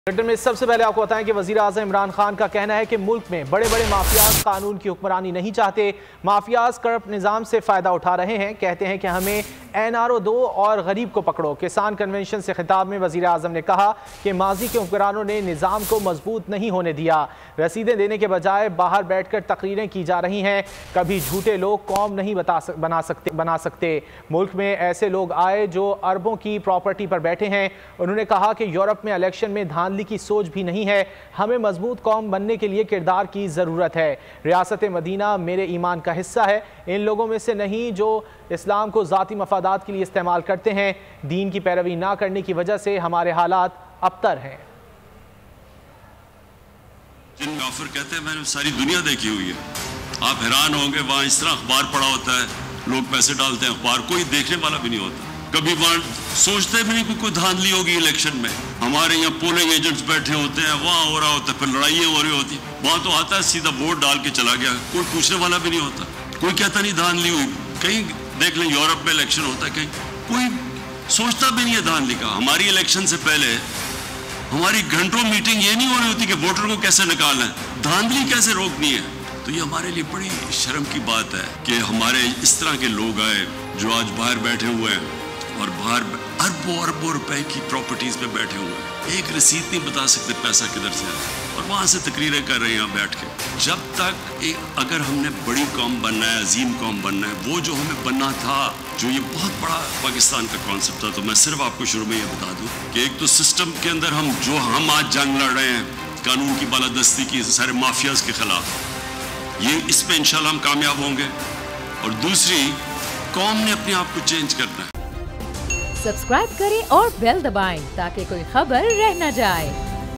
Bulletin में सबसे पहले आपको बताएं कि वजीर आज़म इमरान खान का कहना है कि मुल्क में बड़े बड़े माफियाज कानून की हुक्मरानी नहीं चाहते। माफियाज करप्ट निज़ाम से फ़ायदा उठा रहे हैं। कहते हैं कि हमें NRO दो और गरीब को पकड़ो। किसान कन्वेंशन से खिताब में वजीर आज़म ने कहा कि माजी के हुक्मरानों ने निज़ाम को मजबूत नहीं होने दिया। रसीदें देने के बजाय बाहर बैठ कर तकरीरें की जा रही हैं। कभी झूठे लोग कौम नहीं बना सकते। मुल्क में ऐसे लोग आए जो अरबों की प्रॉपर्टी पर बैठे हैं। उन्होंने कहा कि यूरोप में इलेक्शन में धांधली की सोच भी नहीं है। हमें मजबूत कौम बनने के लिए किरदार की ज़रूरत है। रियासत मदीना मेरे ईमान का हिस्सा है। इन लोगों में से नहीं जो इस्लाम को ज़ाती मफादात के लिए इस्तेमाल करते हैं। दीन की पैरवी ना करने की वजह से हमारे हालात अबतर हैं। जिन गाफर कहते हैं मैंने सारी दुनिया देखी हुई है। आप हैरान होंगे, वहाँ इस तरह अखबार पड़ा होता है, लोग पैसे डालते हैं, अखबार कोई देखने वाला भी नहीं होता। कभी वहाँ सोचते भी नहीं कि कोई धांधली होगी इलेक्शन में। हमारे यहाँ पोलिंग एजेंट्स बैठे होते हैं, वहाँ हो रहा होता है, फिर लड़ाइयाँ हो रही होती। वहाँ तो आता है सीधा वोट डाल के चला गया, कोई पूछने वाला भी नहीं होता। कोई कहता नहीं धांधली हुई। कहीं देख लें यूरोप में इलेक्शन होता है, कहीं कोई सोचता भी नहीं है धांधली का। हमारी इलेक्शन से पहले हमारी घंटों मीटिंग ये नहीं हो रही होती कि वोटर को कैसे निकालना है, धांधली कैसे रोकनी है। तो ये हमारे लिए बड़ी शर्म की बात है कि हमारे इस तरह के लोग आए जो आज बाहर बैठे हुए हैं और बाहर अरबों अरबों रुपए की प्रॉपर्टीज पे बैठे हुए हैं। एक रसीद नहीं बता सकते पैसा किधर से आया और वहां से तकरीरें कर रहे हैं यहाँ बैठ के। जब तक अगर हमने बड़ी कौम बनना है, अजीम कौम बनना है, वो जो हमें बनना था, जो ये बहुत बड़ा पाकिस्तान का कॉन्सेप्ट था, तो मैं सिर्फ आपको शुरू में ये बता दूं कि एक तो सिस्टम के अंदर हम आज जंग लड़ रहे हैं कानून की बालादस्ती की, सारे माफियाज के खिलाफ, ये इस पे इंशाल्लाह हम कामयाब होंगे। और दूसरी, कौम ने अपने आप को चेंज करना है। सब्सक्राइब करें और बेल दबाएं ताकि कोई खबर रह न जाए।